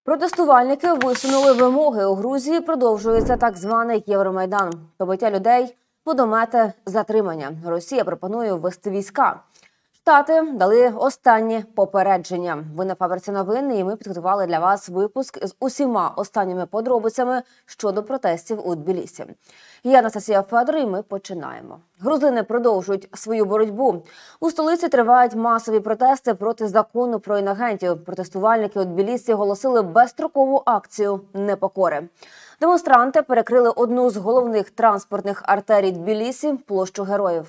Протестувальники висунули вимоги. У Грузії продовжується так званий Євромайдан. Побиття людей, водомети, затримання. Росія пропонує ввести війська. Штати дали останні попередження. Ви на Фабриці новин, і ми підготували для вас випуск з усіма останніми подробицями щодо протестів у Тбілісі. Я Анастасія Федор, і ми починаємо. Грузини продовжують свою боротьбу. У столиці тривають масові протести проти закону про інагентів. Протестувальники у Тбілісі оголосили безстрокову акцію непокори. Демонстранти перекрили одну з головних транспортних артерій Тбілісі – площу Героїв.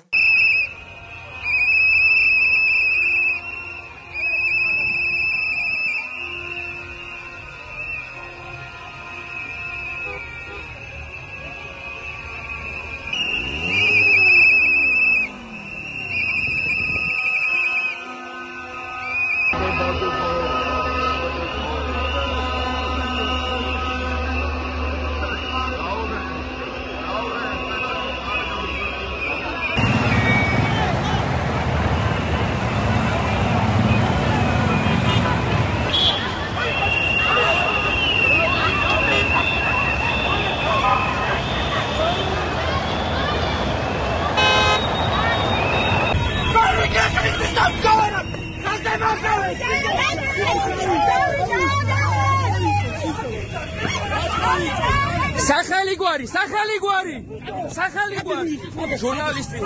Сахали гори! Сахали гори! Сахали гори! Журналисты!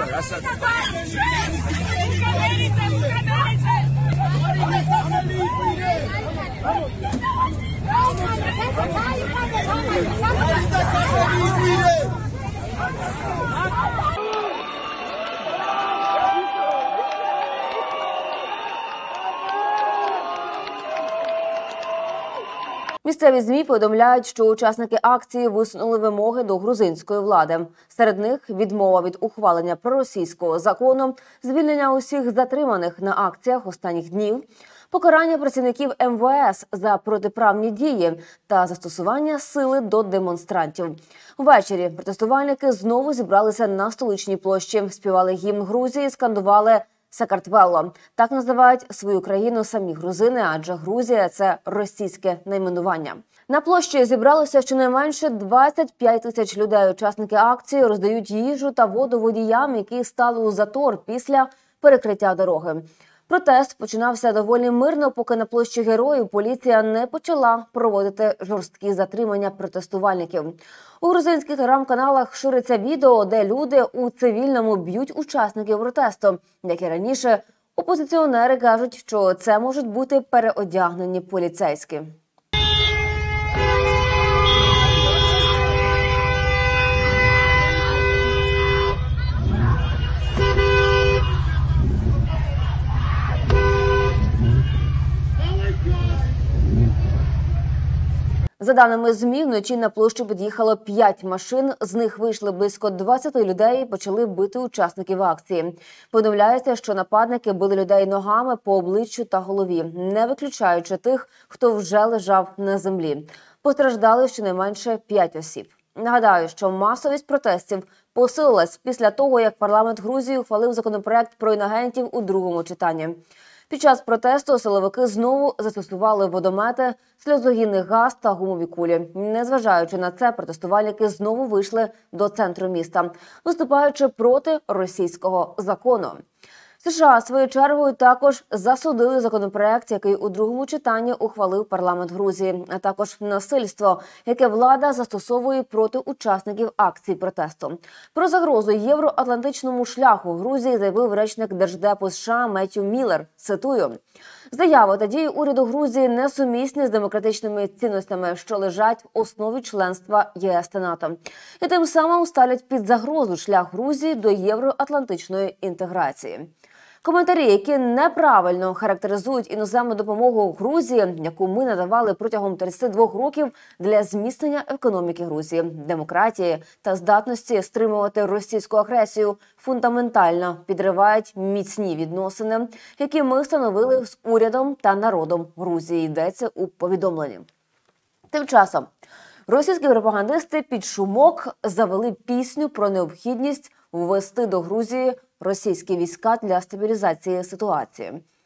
Місцеві ЗМІ повідомляють, що учасники акції висунули вимоги до грузинської влади. Серед них відмова від ухвалення проросійського закону, звільнення усіх затриманих на акціях останніх днів, покарання працівників МВС за протиправні дії та застосування сили до демонстрантів. Ввечері протестувальники знову зібралися на столичній площі, співали гімн Грузії, скандували «Сакартвело». Так називають свою країну самі грузини, адже Грузія – це російське найменування. На площі зібралося щонайменше 25 тисяч людей. Учасники акції роздають їжу та воду водіям, які стали у затор після перекриття дороги. Протест починався доволі мирно, поки на площі Героїв поліція не почала проводити жорсткі затримання протестувальників. У грузинських телеграм-каналах шириться відео, де люди у цивільному б'ють учасників протесту. Як і раніше, опозиціонери кажуть, що це можуть бути переодягнені поліцейські. За даними ЗМІ, вночі на площу під'їхало 5 машин, з них вийшли близько 20 людей і почали бити учасників акції. Повідомляється, що нападники били людей ногами по обличчю та голові, не виключаючи тих, хто вже лежав на землі. Постраждали щонайменше 5 осіб. Нагадаю, що масовість протестів посилилась після того, як парламент Грузії ухвалив законопроект про інагентів у другому читанні. Під час протесту силовики знову застосували водомети, сльозогінний газ та гумові кулі. Незважаючи на це, протестувальники знову вийшли до центру міста, виступаючи проти російського закону. США своєю чергою також засудили законопроект, який у другому читанні ухвалив парламент Грузії, а також насильство, яке влада застосовує проти учасників акцій протесту. Про загрозу євроатлантичному шляху Грузії заявив речник Держдепу США Меттью Міллер. Цитую: «Заяви та дії уряду Грузії несумісні з демократичними цінностями, що лежать в основі членства ЄС та НАТО. І тим самим ставлять під загрозу шлях Грузії до євроатлантичної інтеграції». Коментарі, які неправильно характеризують іноземну допомогу Грузії, яку ми надавали протягом 32 років для зміцнення економіки Грузії, демократії та здатності стримувати російську агресію, фундаментально підривають міцні відносини, які ми встановили з урядом та народом Грузії, йдеться у повідомленні. Тим часом російські пропагандисти під шумок завели пісню про необхідність ввести до Грузії російські війська для стабілізації ситуації.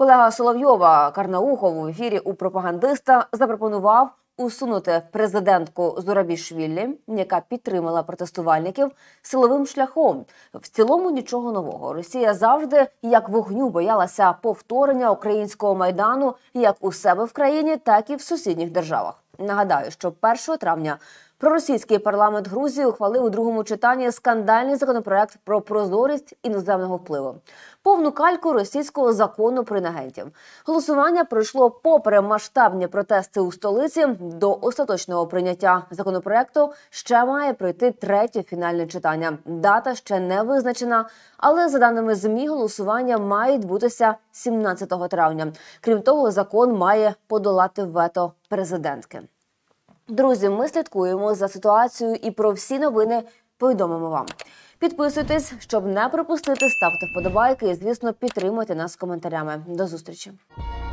Колега Соловйова Карнаухов в ефірі у пропагандиста запропонував усунути президентку Зурабішвілі, яка підтримала протестувальників, силовим шляхом. В цілому нічого нового. Росія завжди, як вогню, боялася повторення українського Майдану як у себе в країні, так і в сусідніх державах. Нагадаю, що 1 травня проросійський парламент Грузії ухвалив у другому читанні скандальний законопроект про прозорість іноземного впливу. Повну кальку російського закону про інагентів. Голосування пройшло попри масштабні протести у столиці. До остаточного прийняття законопроекту ще має пройти третє фінальне читання. Дата ще не визначена, але за даними ЗМІ голосування має відбутися 17 травня. Крім того, закон має подолати вето президентки. Друзі, ми слідкуємо за ситуацією і про всі новини повідомимо вам. Підписуйтесь, щоб не пропустити, ставте вподобайки і, звісно, підтримуйте нас коментарями. До зустрічі!